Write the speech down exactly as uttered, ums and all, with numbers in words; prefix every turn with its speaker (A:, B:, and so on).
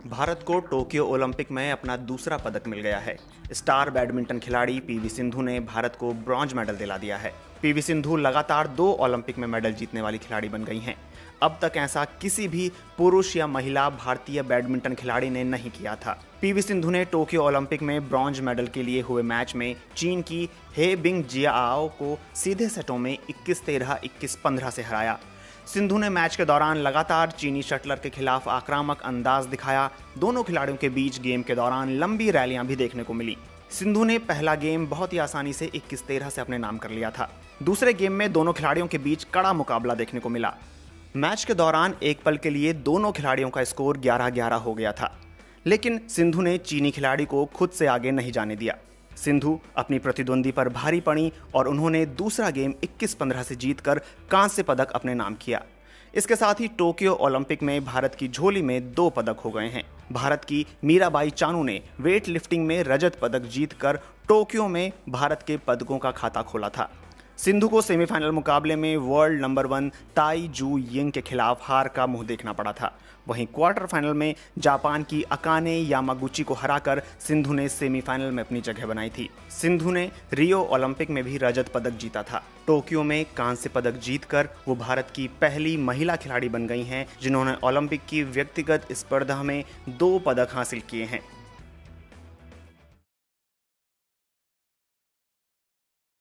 A: भारत को Tokyo Olympic में अपना दूसरा पदक मिल गया है। स्टार बैडमिंटन खिलाड़ी पीवी सिंधु ने भारत को ब्रॉन्ज मेडल दिला दिया है। पीवी सिंधु लगातार दो ओलंपिक में मेडल जीतने वाली खिलाड़ी बन गई हैं। अब तक ऐसा किसी भी पुरुष या महिला भारतीय बैडमिंटन खिलाड़ी ने नहीं किया था। पीवी सिंधु ने टोक्यो ओलंपिक में ब्रॉन्ज मेडल के लिए हुए मैच में चीन की हे बिंग जियाओ को सीधे सेटों में इक्कीस तेरह, इक्कीस पंद्रह से हराया। सिंधु ने मैच के दौरान लगातार चीनी शटलर के खिलाफ आक्रामक अंदाज दिखाया। दोनों खिलाड़ियों के बीच गेम के दौरान लंबी रैलियां भी देखने को मिली। सिंधु ने पहला गेम बहुत ही आसानी से इक्कीस तेरह से अपने नाम कर लिया था। दूसरे गेम में दोनों खिलाड़ियों के बीच कड़ा मुकाबला देखने को मिला। मैच के दौरान एक पल के लिए दोनों खिलाड़ियों का स्कोर ग्यारह ग्यारह हो गया था, लेकिन सिंधु ने चीनी खिलाड़ी को खुद से आगे नहीं जाने दिया। सिंधु अपनी प्रतिद्वंदी पर भारी पड़ी और उन्होंने दूसरा गेम इक्कीस पंद्रह से जीतकर कांस्य पदक अपने नाम किया। इसके साथ ही टोक्यो ओलंपिक में भारत की झोली में दो पदक हो गए हैं। भारत की मीराबाई चानू ने वेट लिफ्टिंग में रजत पदक जीतकर टोक्यो में भारत के पदकों का खाता खोला था। सिंधु को सेमीफाइनल मुकाबले में वर्ल्ड नंबर वन ताई जू यिंग के खिलाफ हार का मुंह देखना पड़ा था। वहीं क्वार्टर फाइनल में जापान की अकाने यामागुची को हराकर सिंधु ने सेमीफाइनल में अपनी जगह बनाई थी। सिंधु ने रियो ओलंपिक में भी रजत पदक जीता था। टोक्यो में कांस्य पदक जीतकर वो भारत की पहली महिला खिलाड़ी बन गई हैं जिन्होंने ओलंपिक की व्यक्तिगत स्पर्धा में दो पदक हासिल किए हैं।